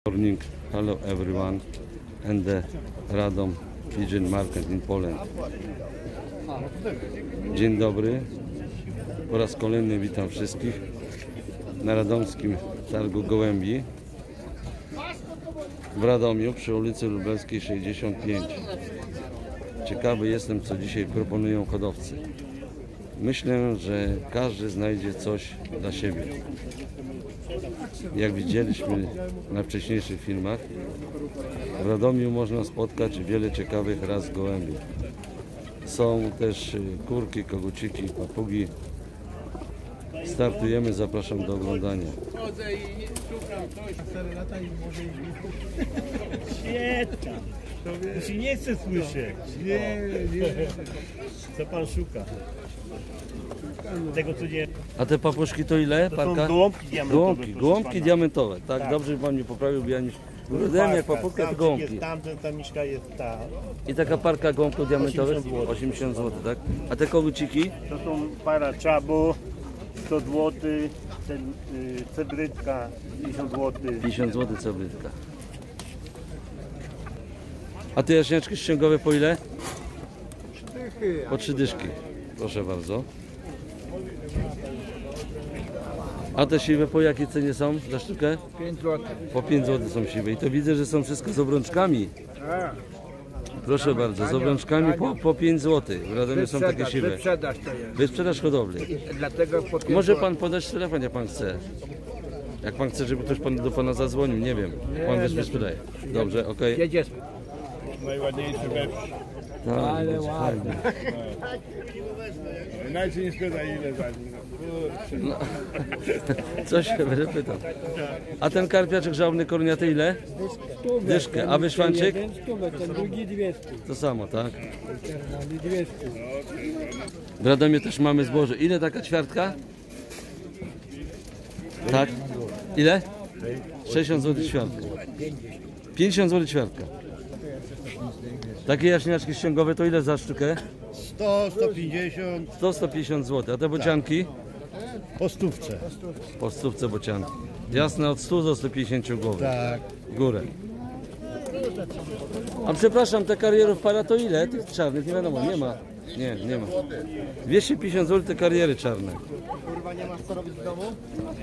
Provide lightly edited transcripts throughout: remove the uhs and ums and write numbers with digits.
Morning, hello everyone, and the Radom Pigeon Market in Poland. Dzień dobry, po raz kolejny witam wszystkich na radomskim targu gołębi w Radomiu przy ulicy Lubelskiej 65. Ciekawy jestem, co dzisiaj proponują hodowcy. Myślę, że każdy znajdzie coś dla siebie. Jak widzieliśmy na wcześniejszych filmach, w Radomiu można spotkać wiele ciekawych ras gołębi. Są też kurki, koguciki, papugi. Startujemy, zapraszam do oglądania. Świetna! To się nie chce słyszeć. Nie. Co pan szuka? Tego co nie. A te papuszki to ile? To Parka? są gołąbki diamentowe. Gołąbki diamentowe. Tak, dobrze pan mi poprawił, bo ja nie wiem jak papułka to gołąbki. Tamten, ta miszka jest ta. I taka parka gołąbków diamentowych? 80 zł, tak? A te koguciki? To są para czabo, 100 zł, ten cebrytka 50 zł. 50 zł cebrytka. A te jaśniaczki ściągowe po ile? Po 3 dyszki. Proszę bardzo. A te siwe po jakiej cenie są za sztukę? 5 zł. Po 5 zł są siwe. I to widzę, że są wszystko z obrączkami. Proszę bardzo, z obrączkami po 5 zł. W Radomiu są takie siwe. Wyprzedaż to jest. Wyprzedaż hodowli. Dlatego po 5 Może zł. pan podać telefon, jak pan chce. Jak pan chce, żeby ktoś do pana zadzwonił, nie wiem. Pan też wysprzedaje. Dobrze, okej. Jedzie. Najładniejszy weprzeć. Ale ładnie. Inaczej nie spyta ile za nim. No. Coś się będę pytał. A ten karpiaczek żałobny korniaty ile? Dyszkę. A wyszwanczyk? Ten drugi 200. To samo, tak? 200. W Radomiu też mamy zboże. Ile taka ćwiartka? Tak? Ile? 60 zł ćwiartka. 50 zł ćwiartka. Takie jaśniaczki ściągowe to ile za sztukę? 100, 150 100-150 zł. A te bocianki? po stówce. Po stówce bocianki. Jasne, od 100 do 150 głowy. Tak. W górę. A przepraszam, te karierów para to ile? Tych czarnych, nie wiadomo, nie ma. Nie ma. 250 zł te kariery czarne. Kurwa, nie masz co robić w domu?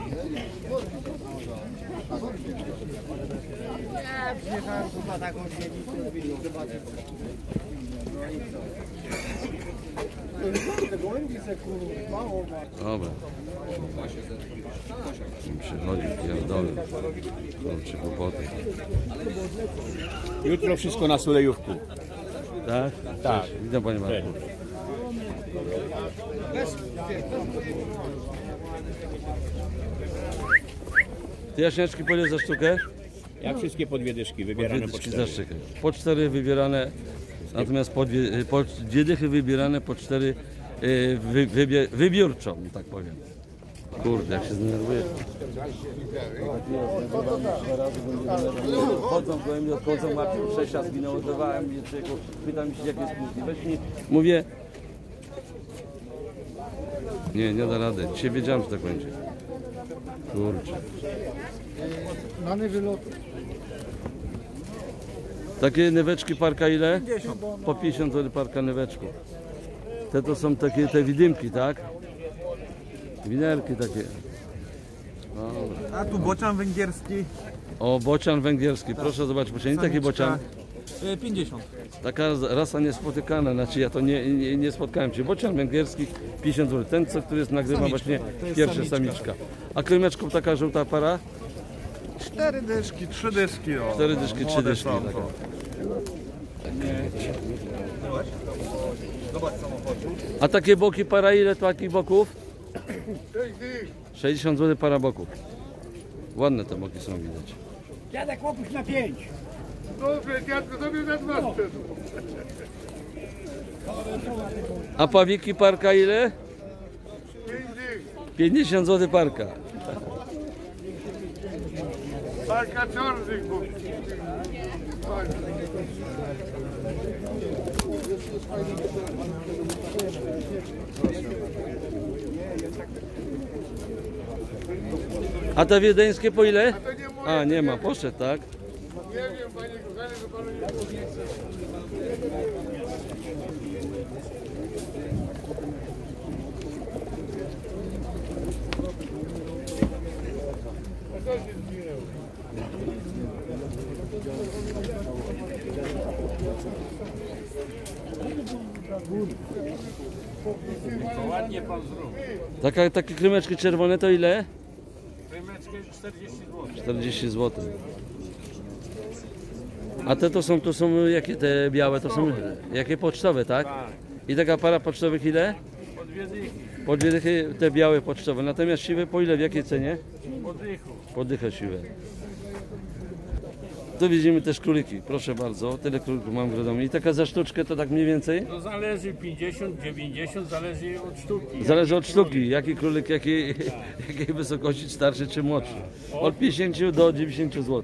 Ja przyjechałem kurwa taką śmietnicę, zobaczyć. Dobra. Przychodzi, pierdolę. Kurczę, kłopoty. Jutro wszystko na Sulejówku. Tak? Tak. Cześć. Witam panie Marku. Te jaśniaczki po ile za sztukę? Jak wszystkie po 2 dyszki, wybierane po 4. za sztukę. Po 4 wybierane, natomiast po dwie dychy wybierane, po 4 wybiórczo, tak powiem. Kurde, jak się zdenerwuję. Chodzą gołębie, odchodzą, Marcin 6 lat zginęło, oddawałem mnie człowieku, pytam się jakie jest płótni. Weź mi, mówię, nie da rady. Dzisiaj wiedziałem, że tak będzie. Kurczę. Mamy wylot. Takie nyweczki parka ile? 50. Po 50 zł parka nyweczków. Te to są takie te widymki, tak? Winerki takie. Dobra. A tu bocian węgierski. O, bocian węgierski. Proszę zobaczyć, bo nie taki bocian. 50. Taka rasa niespotykana, znaczy ja to nie spotkałem się. Bocian węgierski 50 zł. Ten, który jest nagrywa właśnie pierwsza samiczka. A krymeczką taka żółta para? 4 dyszki, 3 dyszki. O. 4 dyszki, 3 dyszki. Taka. A takie boki para ile takich boków? 60 zł para boków. Ładne te boki są widać. Dziadek łopuś na 5. Dobrze, dziadko, sobie na 2 sprzedł. A pawiki parka ile? 50 zł parka. Parka czarnych był. A te wiedeńskie po ile? A, nie ma, poszedł, tak? Ładnie pan zrobił. Takie krymeczki czerwone to ile? Krymeczkę 40 zł. 40 zł. A te to są jakie te białe? To są jakie pocztowe, tak? Tak. I taka para pocztowych ile? Po 2 dychy. Po 2 dychy te białe pocztowe. Natomiast siwe po ile? W jakiej cenie? Po dychu. Po dychę siwe. Tu widzimy też króliki. Proszę bardzo, tyle królików mam w domu. I taka za sztuczkę to tak mniej więcej? To zależy 50, 90, zależy od sztuki. Zależy od sztuki, jaki królik, jakiej wysokości, starszy czy młodszy. Od 50 do 90 zł.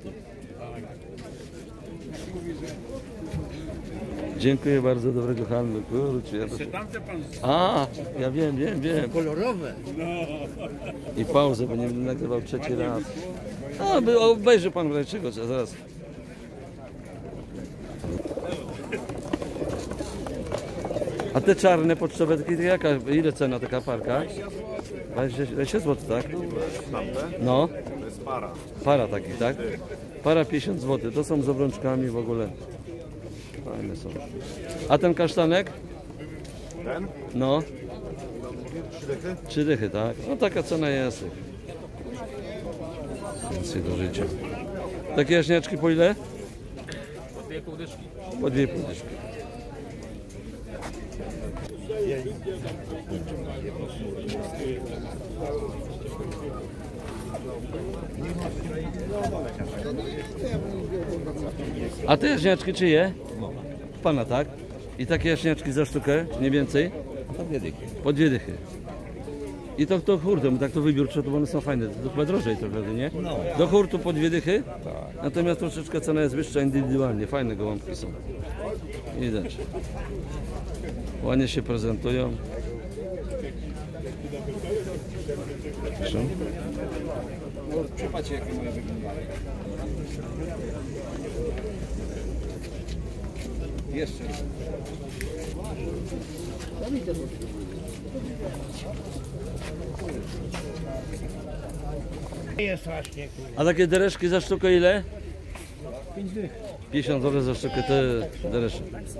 Dziękuję bardzo, dobrego handlu. Kurczę, ja to... Tamte pan A, ja wiem. Kolorowe. I pauzę, bo nie będę nagrywał trzeci raz. A, obejrzy pan w razie czego, zaraz. A te czarne pocztowe, jaka, ile cena taka parka? 20 zł, tak? No. To jest para. Para taki, tak? Para 50 zł, to są z obrączkami w ogóle. Fajne są. A ten kasztanek? Ten? No. 3 dychy? 3 dychy, tak? No taka cena jest. Więcej do życia. Takie jaśniaczki po ile? po 2,5 dyszki. Po 2,5 dyszki. A te jaśniaczki czyje? Pana, tak? I takie jaśniaczki za sztukę, nie więcej? Po 2 dychy. Po 2 dychy. I to hurtem, tak to wybiórczo, to one są fajne, to chyba drożej trochę, nie? No. Do hurtu po 2 dychy, natomiast troszeczkę cena jest wyższa indywidualnie, fajne gołąbki są. Widać. Ładnie się prezentują. Proszę. Przepatrzcie jakie moje wyglądają. Jeszcze. Jest strasznie, kurwa. A takie dereszki za sztukę ile? 5 dych. 50 zł za sztukę te deresze.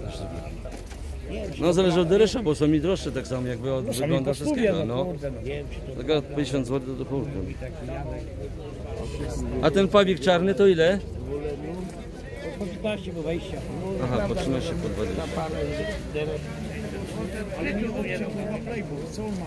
No zależy od deresza, bo są i droższe tak samo jakby od wygląda wszystkiego. No. Taka 50 zł do hurtu. A ten pawik czarny to ile? Po 15, po 20. Aha, po 13, po 20. Ale nie umiem, co on ma?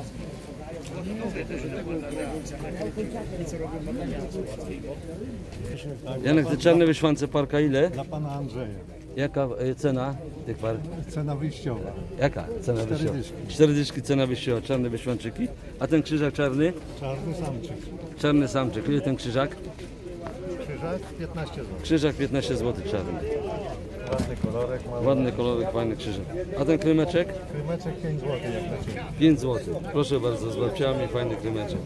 Janek, te czarne wyszwance parka ile? Dla pana Andrzeja. Jaka cena tych par? Cena wyjściowa. Jaka cena 4 wyjściowa? dyszki. 4 dyszki cena wyjściowa, czarne wyszwanczyki. A ten krzyżak czarny? Czarny samczyk. Czarny samczyk. Ile ten krzyżak? Krzyżak 15 zł. Krzyżak 15 zł czarny. Ładny kolorek ma. Ładny kolorek, fajny krzyżak. A ten krymeczek? Krymeczek 5 zł jak na ciebie. 5 zł. Proszę bardzo, z babciami, fajny krymeczek.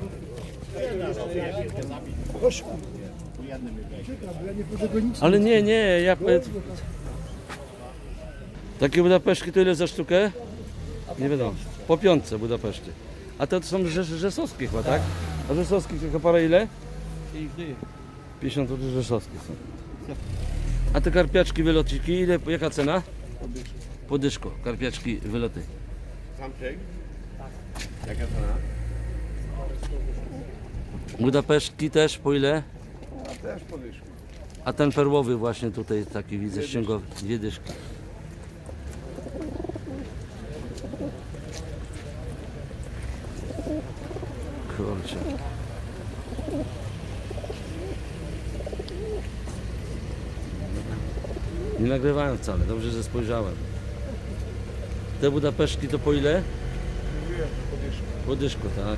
Ale nie, ja... Takie Budapeszki to ile za sztukę? Nie wiadomo. Po 5 Budapeszty. A to są rzeszowskie chyba, tak? A rzeszowskie taka para ile? 50 zł rzeszowskie są. A te karpiaczki, wylociki, ile, jaka cena? Po dyszku. Karpiaczki, wyloty. Samczyk? Jaka cena? Budapeszki też po ile? Też po dyszku. A ten perłowy właśnie tutaj taki widzę, ściągowy, 2 dyszki. Kurczę. Nie nagrywałem wcale, dobrze, że spojrzałem. Te Budapeszki to po ile? Po dyszku, tak.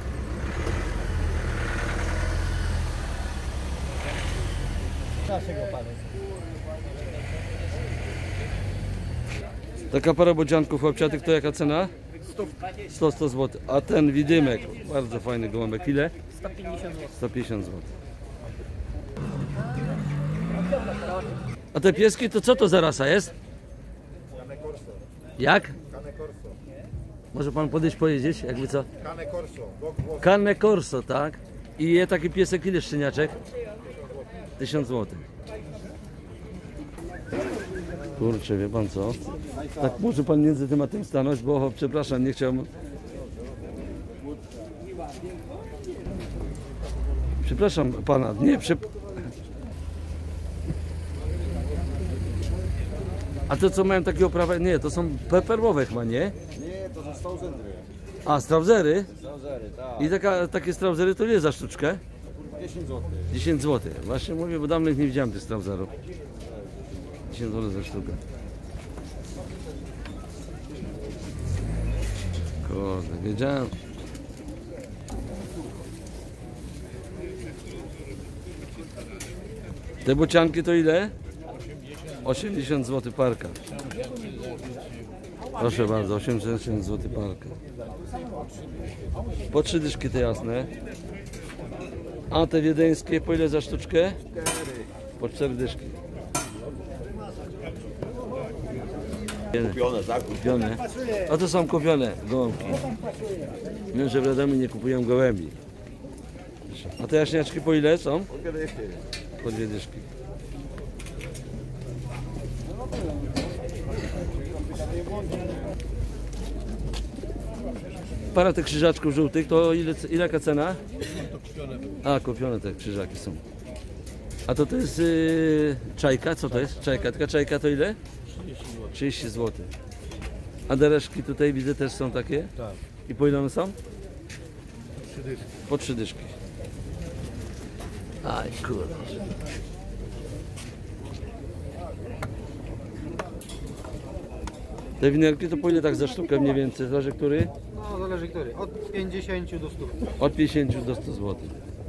Taka para bodzianków chłopciatych to jaka cena? 100 zł. A ten widymek, bardzo fajny gołąbek, ile? 150 zł. 150 zł. A te pieski to co to za rasa jest? Jak? Może pan podejść powiedzieć, jakby co? Cane Corso, bok włoski. Cane Corso, tak? I je taki piesek ile szczeniaczek? 1000 zł. Kurczę, wie pan co? Tak może pan między tym a tym stanąć, bo przepraszam, nie chciałem... Przepraszam pana, nie, A to co mają takie oprawy? Nie, to są perłowe chyba, nie? Nie, to są Stauzendry. A, strauzery? Stauzendry, tak. I takie strauzery to ile za sztuczkę? 10 zł. 10 zł. Właśnie mówię, bo dawno ich nie widziałem tych strauzerów. 10 zł za sztukę. Kurde, wiedziałem. Te bocianki to ile? 80 zł parka. Proszę bardzo, 80 zł parka. Po 3 dyszki te jasne. A te wiedeńskie po ile za sztuczkę? Po 4 dyszki. Kupione, tak? Kupione. A to są kupione gołąbki. Wiem, że w Radomiu nie kupują gołębi. A te jaśniaczki po ile są? Po 2 dyszki. Para tych krzyżaczków żółtych to jaka cena? A, kupione te krzyżaki są. A to jest czajka? Co to jest? Czajka. Taka czajka to ile? 30 zł. A dereszki tutaj widzę też są takie? Tak. I po ile one są? 3 dyszki. Po 3 dyszki. Aj kurde. Te winerki to po ile tak za sztukę mniej więcej? Zależy który? No zależy który. Od 50 do 100. Od 50 do 100 zł.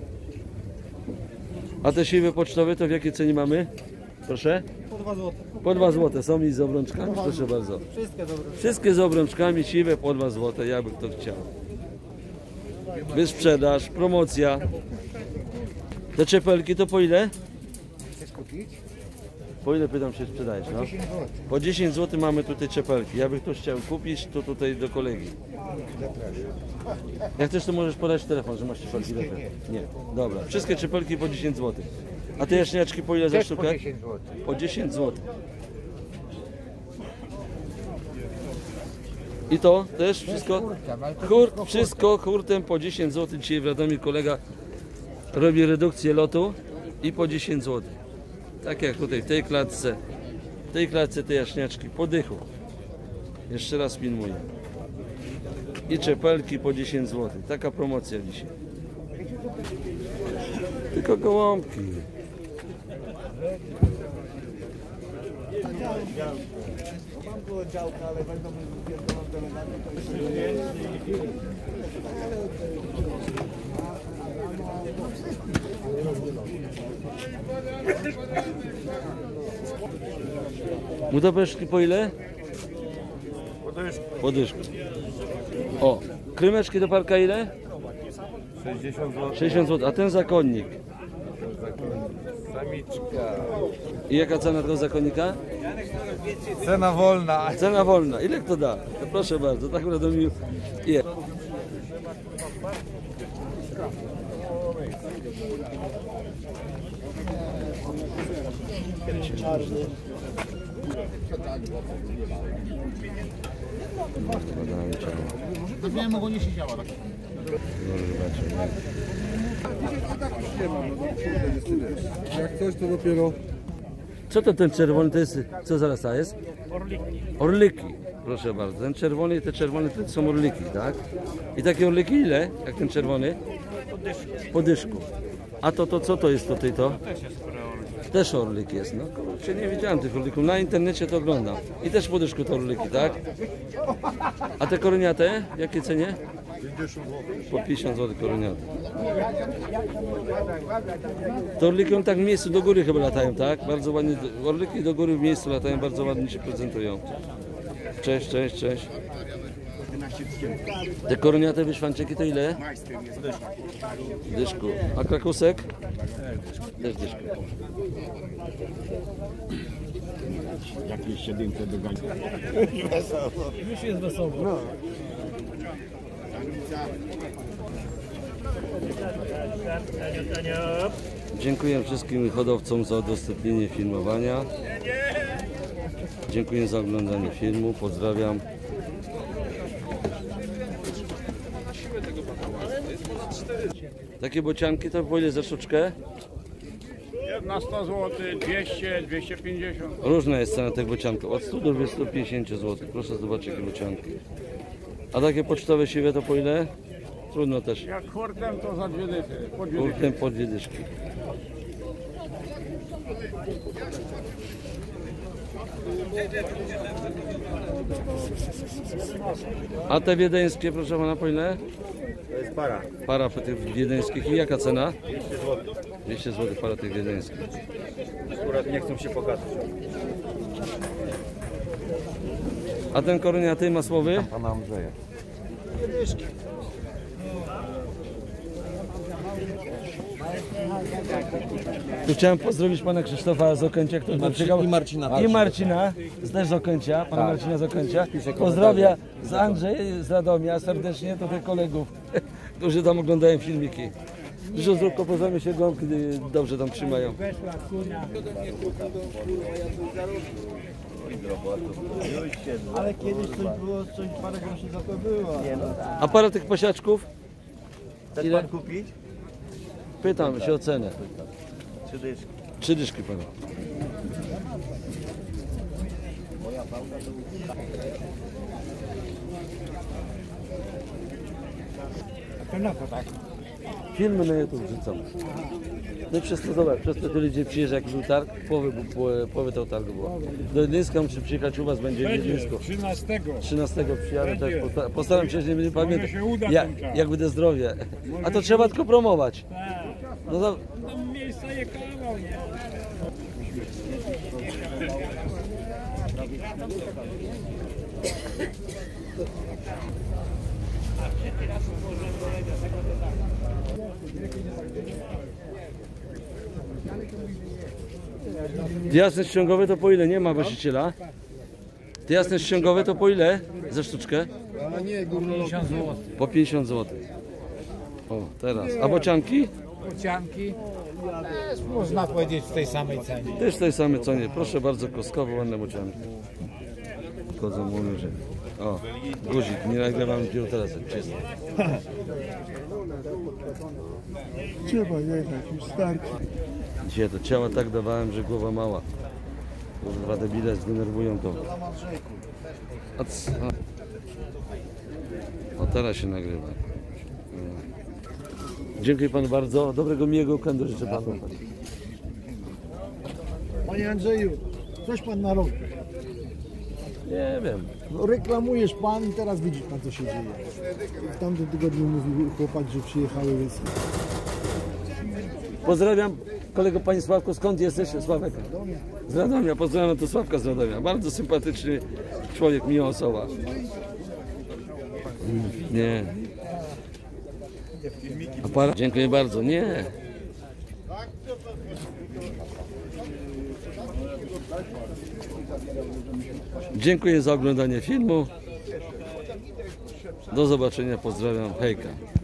A te siwe pocztowe to w jakiej cenie mamy? Proszę? Po 2 zł. Po 2 zł. Są i z obrączkami? Proszę bardzo. Wszystkie dobre. Wszystkie z obrączkami siwe po 2 zł, jakby kto chciał. Wysprzedaż, promocja. Te czepelki to po ile? Chcesz kupić? Po ile pytam się sprzedajesz? No? 10 zł. Po 10 zł mamy tutaj czepelki. Jakby ktoś chciał kupić, to tutaj do kolegi. Jak chcesz, to możesz podać telefon, że masz czepelki. Nie. Dobra. Wszystkie czepelki po 10 zł. A te jaśniaczki po ile za Też po sztukę? 10 zł. Po 10 zł. I to też wszystko? Wszystko hurtem po 10 zł. Dzisiaj w Radomiu kolega robi redukcję lotu i po 10 zł. Tak jak tutaj w tej klatce te jaśniaczki po dychu. Jeszcze raz filmuję. I czepelki po 10 zł. Taka promocja dzisiaj. Tylko gołąbki. Budapeszki po ile? Po dyszku. O, krymeczki do parka ile? 60 zł. 60 zł. A ten zakonnik? Samiczka. I jaka cena tego zakonnika? Cena wolna. Cena wolna. Ile kto da? To proszę bardzo, tak w Radomiu jest. Nie mogło nie siedziała tak. Jak coś to dopiero... Co to ten czerwony, to jest, co za rasa jest? Orliki. Orliki, proszę bardzo. Ten czerwony i te czerwone to są orliki, tak? I takie orliki ile? Jak ten czerwony? Po dyszku. A to co to jest tutaj to? Też orlik jest, no kurczę, nie widziałem tych orlików. Na internecie to oglądam. I też po dyszku to orliki, tak? A te koroniate, w jakiej cenie? 50 zł. Po 50 zł koroniate. To orliki on tak w miejscu do góry chyba latają, tak? Bardzo ładnie, orliki do góry w miejscu latają, bardzo ładnie się prezentują. Cześć, cześć, cześć. Te koroniate wyszwanczyki to ile? Dyszku. A krakusek? Też dyszku. Jakieś 700 do gańca. Już jest wesoło. Dziękuję wszystkim hodowcom za udostępnienie filmowania. Dziękuję za oglądanie filmu. Pozdrawiam. Takie bocianki to po ile za sztuczkę? Na 100 zł, 200, 250. Różna jest cena tych bocianków. Od 100 do 250 zł. Proszę zobaczyć jakie bocianki. A takie pocztowe siwe to po ile? Trudno też. Jak hurtem to za 2 dychy. Po 2 dychy. Hurtem po 2 dyszki. A te wiedeńskie, proszę pana, po ile? To jest para. Para tych wiedeńskich. I jaka cena? 200 zł para tych wiedeńskich. Akurat nie chcą się pokazać. A ten koroniaty masłowy? Pana Andrzeja. Tu chciałem pozdrowić pana Krzysztofa z Okęcia, który przyjechał. I Marcina. I Marcina, też z Okęcia, pana Marcina z Okęcia. Pozdrawia z Andrzej, z Radomia serdecznie, to tych kolegów, którzy tam oglądają filmiki. Dużo zdrówko, pozdrawiam się gąbki, dobrze tam trzymają. Ale kiedyś coś było, coś parę groszy za to było. Nie no. A parę tych pasiaczków? Chcesz Ile? pan kupić? Pytam się o cenę. 3 dyszki. 3 dyszki pana. To na to tak. Filmy na YouTube wrzucam. No i przez to, zobacz, przez to ludzie przyjeżdża, jak był targ, połowy tego targu było. Do Wiedeńska muszę przyjechać, u was będzie Wiedeńsko. 13 przyjadę, też postaram się, że nie pamiętam, jak będę zdrowie. A to trzeba tylko promować. No to, Miejsca je kawał, nie? jasne ściągowe to po ile? Nie ma właściciela. Te jasne ściągowe to po ile? Za sztuczkę? A nie, górno 50 zł. Po 50 zł. O, teraz. A bocianki? Bocianki. Można powiedzieć w tej samej cenie. Też w tej samej cenie. Proszę bardzo, koskowo, ładne bocianki. Chodzą, mówią, że... O, guzik, nie nagrywam dopiero teraz, jak czysto. Trzeba jechać, już starczy. Dzisiaj to ciała tak dawałem, że głowa mała. Dwa debile zdenerwują to. O, teraz się nagrywa. Dziękuję panu bardzo. Dobrego, miłego weekendu życzę panu. Panie Andrzeju, coś pan na rok. Nie wiem. No, reklamujesz pan i teraz widzi pan, co się dzieje. W tamtym tygodniu mówił chłopak, że przyjechały, więc Pozdrawiam kolego panie Sławku. Skąd jesteś, Sławek? Z Radomia. Pozdrawiam to Sławka z Radomia. Bardzo sympatyczny człowiek, miła osoba. Nie. Aparat. Dziękuję bardzo. Nie. Dziękuję za oglądanie filmu. Do zobaczenia. Pozdrawiam. Hejka.